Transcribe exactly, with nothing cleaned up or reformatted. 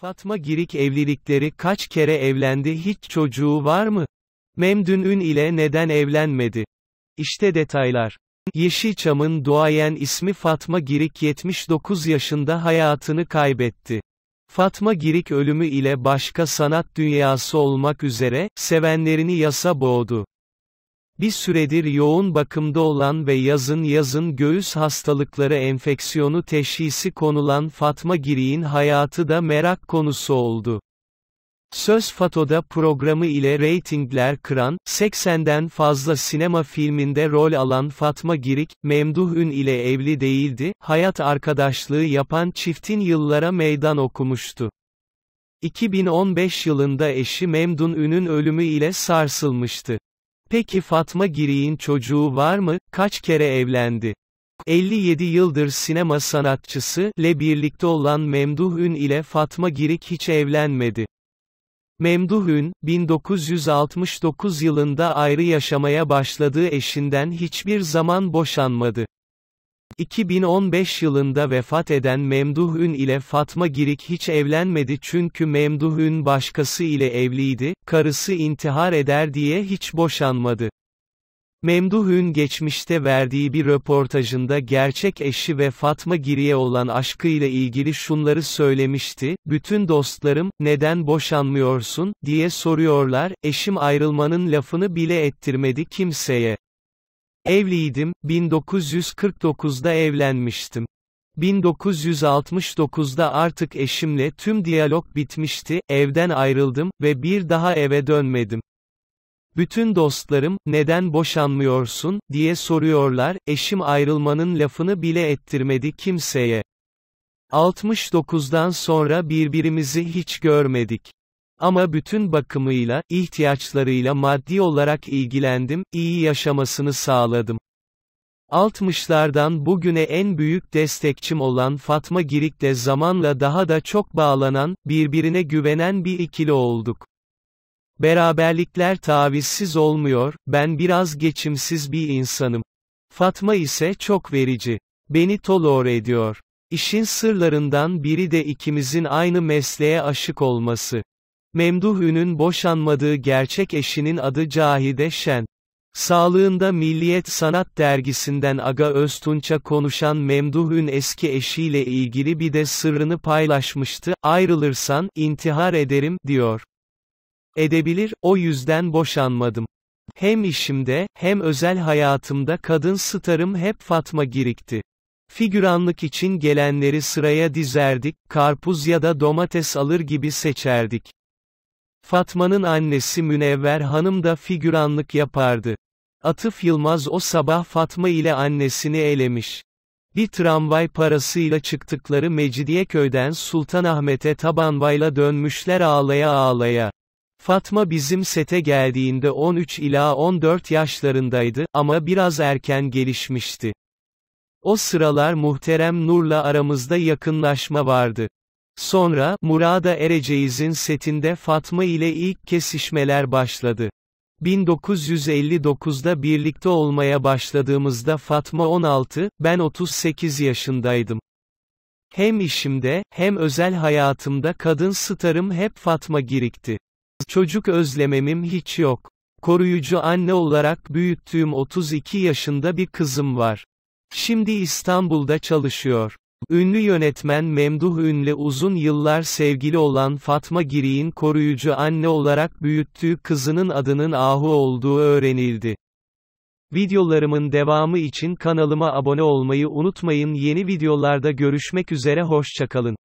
Fatma Girik evlilikleri kaç kere evlendi, hiç çocuğu var mı? Memdun Ün ile neden evlenmedi? İşte detaylar. Yeşilçam'ın duayen ismi Fatma Girik yetmiş dokuz yaşında hayatını kaybetti. Fatma Girik ölümü ile başka sanat dünyası olmak üzere, sevenlerini yasa boğdu. Bir süredir yoğun bakımda olan ve yazın yazın göğüs hastalıkları enfeksiyonu teşhisi konulan Fatma Girik'in hayatı da merak konusu oldu. Söz Fato'da programı ile reytingler kıran, seksenden fazla sinema filminde rol alan Fatma Girik, Memduh Ün ile evli değildi, hayat arkadaşlığı yapan çiftin yıllara meydan okumuştu. iki bin on beş yılında eşi Memdun Ün'ün ölümü ile sarsılmıştı. Peki Fatma Girik'in çocuğu var mı, kaç kere evlendi? elli yedi yıldır sinema sanatçısı ile birlikte olan Memduh Ün ile Fatma Girik hiç evlenmedi. Memduh Ün, bin dokuz yüz altmış dokuz yılında ayrı yaşamaya başladığı eşinden hiçbir zaman boşanmadı. iki bin on beş yılında vefat eden Memduh Ün ile Fatma Girik hiç evlenmedi çünkü Memduh Ün başkası ile evliydi, karısı intihar eder diye hiç boşanmadı. Memduh Ün geçmişte verdiği bir röportajında gerçek eşi ve Fatma Girik'e olan aşkıyla ilgili şunları söylemişti: "Bütün dostlarım, neden boşanmıyorsun, diye soruyorlar, eşim ayrılmanın lafını bile ettirmedi kimseye. Evliydim, bin dokuz yüz kırk dokuzda evlenmiştim. bin dokuz yüz altmış dokuzda artık eşimle tüm diyalog bitmişti, evden ayrıldım ve bir daha eve dönmedim. Bütün dostlarım, neden boşanmıyorsun, diye soruyorlar, eşim ayrılmanın lafını bile ettirmedi kimseye. altmış dokuzdan sonra birbirimizi hiç görmedik. Ama bütün bakımıyla, ihtiyaçlarıyla maddi olarak ilgilendim, iyi yaşamasını sağladım." altmışlardan bugüne en büyük destekçim olan Fatma Girik'le zamanla daha da çok bağlanan, birbirine güvenen bir ikili olduk. Beraberlikler tavizsiz olmuyor, ben biraz geçimsiz bir insanım. Fatma ise çok verici. Beni tolere ediyor. İşin sırlarından biri de ikimizin aynı mesleğe aşık olması. Memduh Ün'ün boşanmadığı gerçek eşinin adı Cahide Şen. Sağlığında Milliyet Sanat Dergisi'nden Aga Öztunç'a konuşan Memduh Ün eski eşiyle ilgili bir de sırrını paylaşmıştı: "Ayrılırsan, intihar ederim, diyor. Edebilir, o yüzden boşanmadım. Hem işimde, hem özel hayatımda kadın starım hep Fatma Girik'ti. Figüranlık için gelenleri sıraya dizerdik, karpuz ya da domates alır gibi seçerdik. Fatma'nın annesi Münevver Hanım da figüranlık yapardı. Atıf Yılmaz o sabah Fatma ile annesini elemiş. Bir tramvay parasıyla çıktıkları Mecidiyeköy'den Sultanahmet'e tabanvayla dönmüşler ağlaya ağlaya. Fatma bizim sete geldiğinde on üç ila on dört yaşlarındaydı, ama biraz erken gelişmişti. O sıralar Muhterem Nur'la aramızda yakınlaşma vardı. Sonra, Murada Ereceğiz'in setinde Fatma ile ilk kesişmeler başladı. bin dokuz yüz elli dokuzda birlikte olmaya başladığımızda Fatma on altı, ben otuz sekiz yaşındaydım. Hem işimde, hem özel hayatımda kadın starım hep Fatma Girik'ti. Çocuk özlememim hiç yok. Koruyucu anne olarak büyüttüğüm otuz iki yaşında bir kızım var. Şimdi İstanbul'da çalışıyor." Ünlü yönetmen Memduh Ün'le uzun yıllar sevgili olan Fatma Girik'in koruyucu anne olarak büyüttüğü kızının adının Ahu olduğu öğrenildi. Videolarımın devamı için kanalıma abone olmayı unutmayın. Yeni videolarda görüşmek üzere, hoşça kalın.